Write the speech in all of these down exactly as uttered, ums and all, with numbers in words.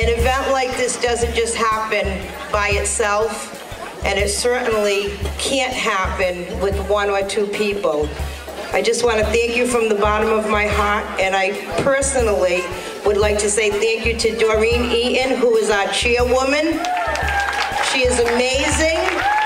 An event like this doesn't just happen by itself, and it certainly can't happen with one or two people. I just want to thank you from the bottom of my heart, and I personally would like to say thank you to Doreen Eaton, who is our chairwoman. She is amazing.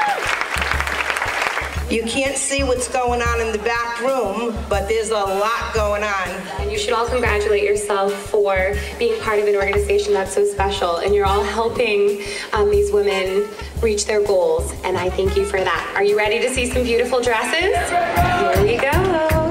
You can't see what's going on in the back room, but there's a lot going on. And you should all congratulate yourself for being part of an organization that's so special, and you're all helping um, these women reach their goals, and I thank you for that. Are you ready to see some beautiful dresses? Here we go.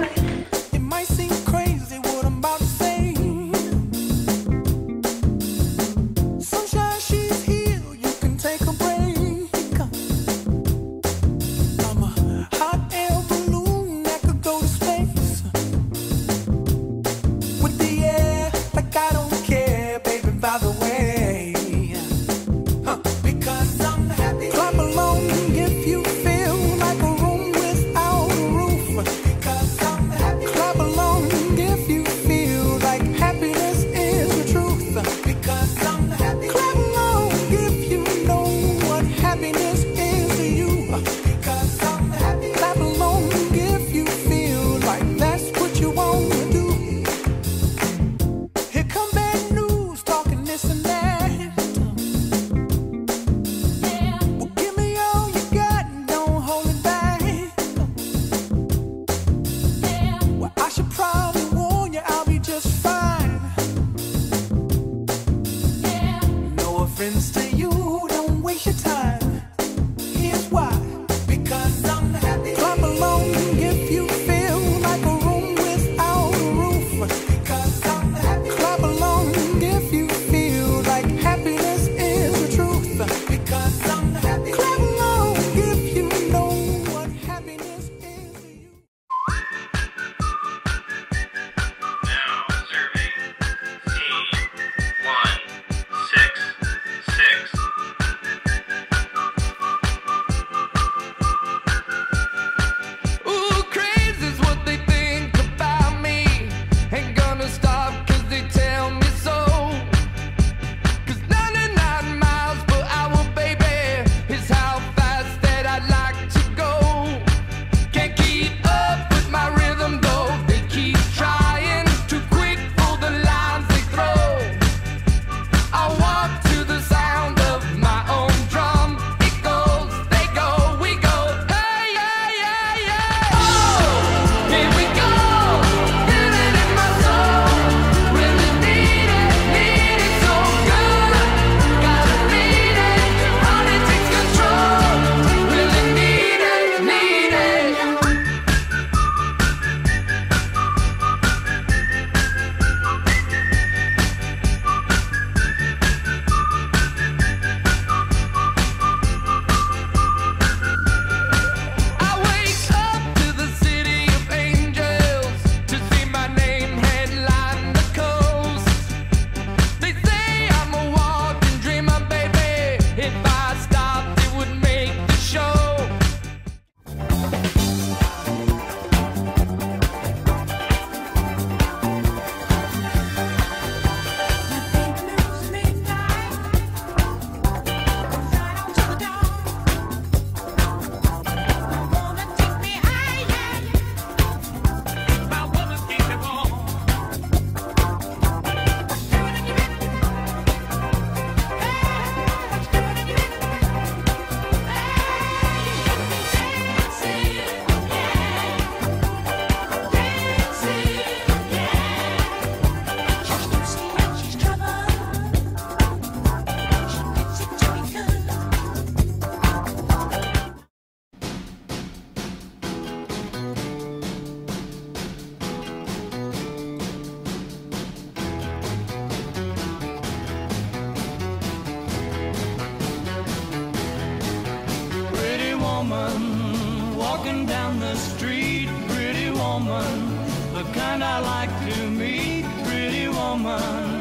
walking down the street, pretty woman, the kind I like to meet, pretty woman.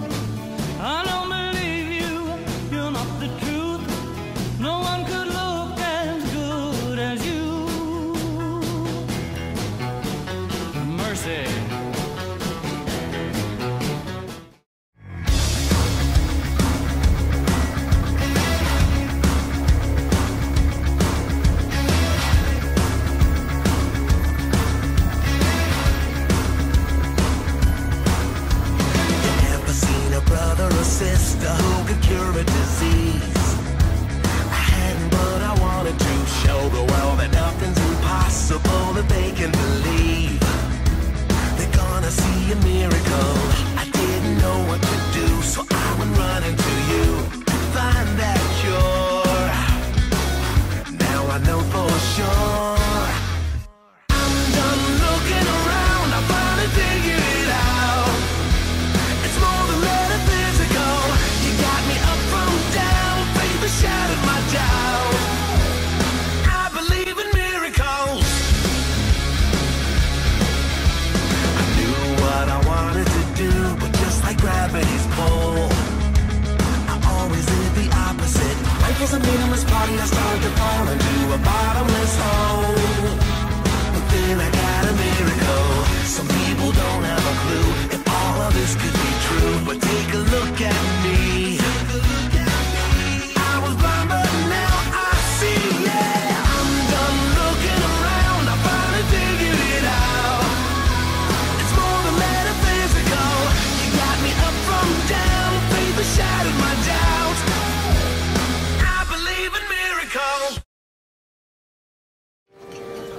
I don't believe you, you're not the truth. No one could look as good as you. Mercy.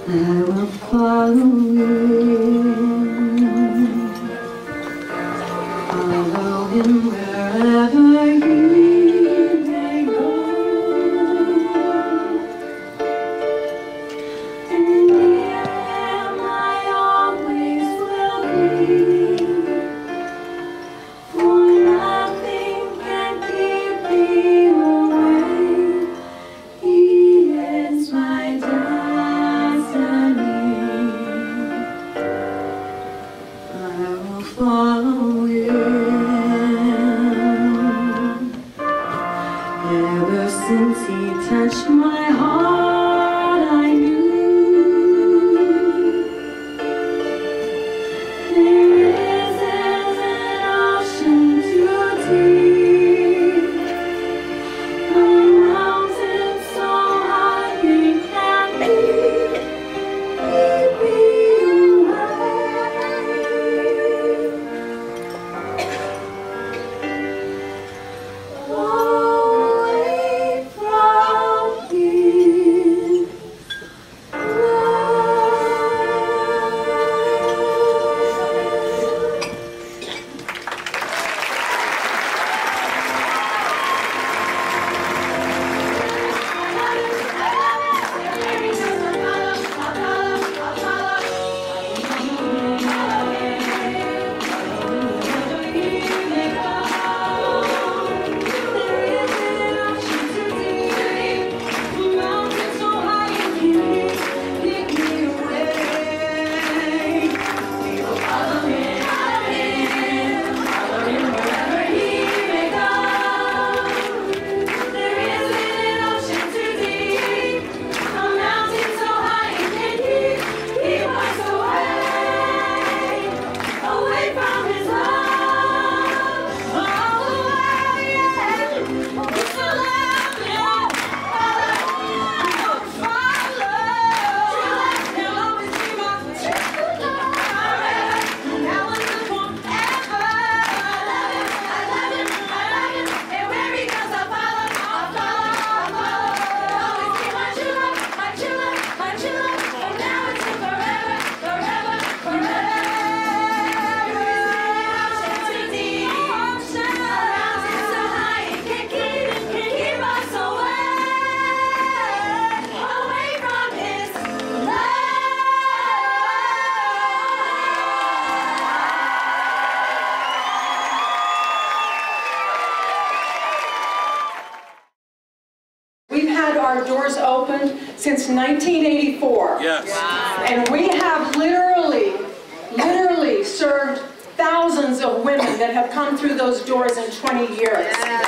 I will follow you. Follow him wherever he may go. And near him I always will be. For nothing can keep me away. He is my destiny. I will follow him. Ever since he touched my heart, I knew there isn't an ocean too deep, a mountain so high it can't keep me away, away from his We've had our doors open since nineteen eighty-four. Yes. Wow. And we have literally, literally served thousands of women that have come through those doors in twenty years. Yeah.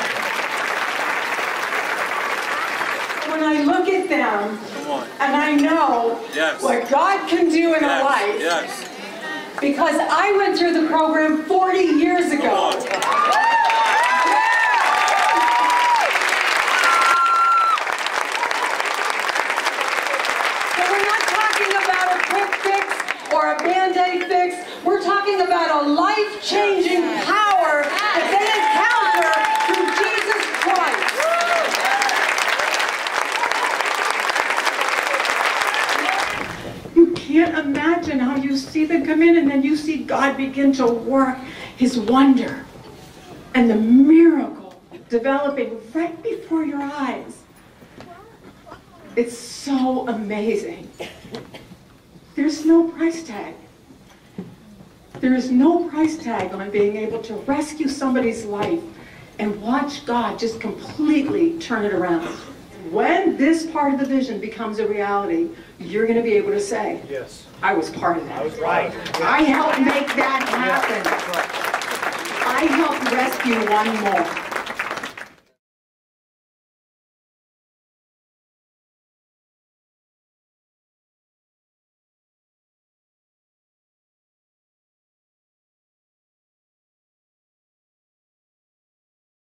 When I look at them, and I know yes. what God can do in yes. a life, yes. because I went through the program forty years ago. Or a Band-Aid fix. We're talking about a life-changing power that they encounter through Jesus Christ. You can't imagine how you see them come in and then you see God begin to work His wonder and the miracle developing right before your eyes. It's so amazing. There's no price tag. There is no price tag on being able to rescue somebody's life and watch God just completely turn it around. When this part of the vision becomes a reality, you're going to be able to say, yes, I was part of that. I was right. I helped make that happen. I helped rescue one more.